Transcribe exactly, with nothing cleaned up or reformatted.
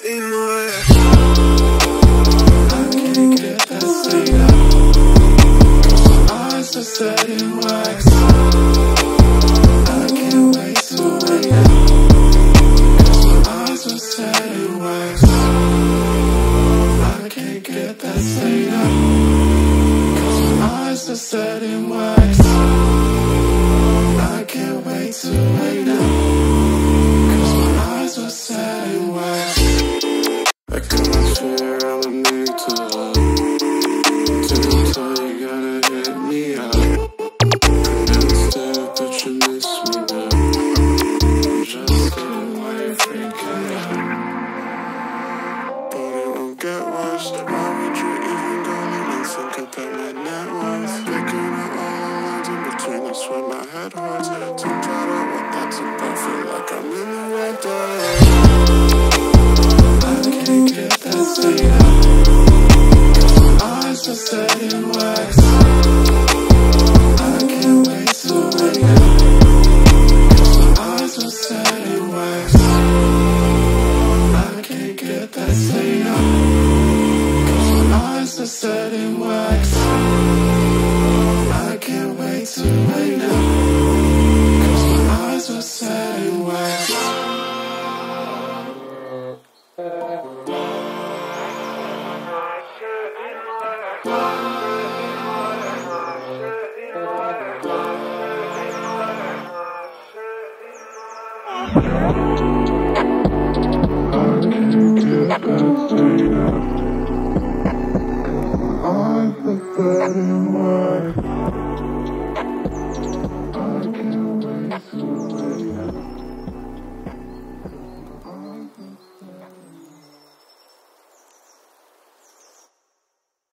in wax. I can't get that stain out. My eyes are set in wax. I can't wait to wake up. My eyes are set in wax. I can't get that stain out. My eyes are set in wax. I can't wait to wake up. My eyes are set in wax. I can't share element to love. Till time you gotta hit me up. Instead, but you miss me now. I'm just getting away, freaking out. But it won't get worse. Why would you even go and think about my net worth? Picking up all the lines in between, that's why my head hurts. Don't try to what that's about, feel like I'm in the red dirt. I can't get that stain out. My eyes are set in wax. I can't wait to wake up. My eyes are set in wax. I can't get that stain out. My eyes are set in wax. I can't wait to wake up. My eyes are set in wax. I can't get that stain out. My eyes are set in wax.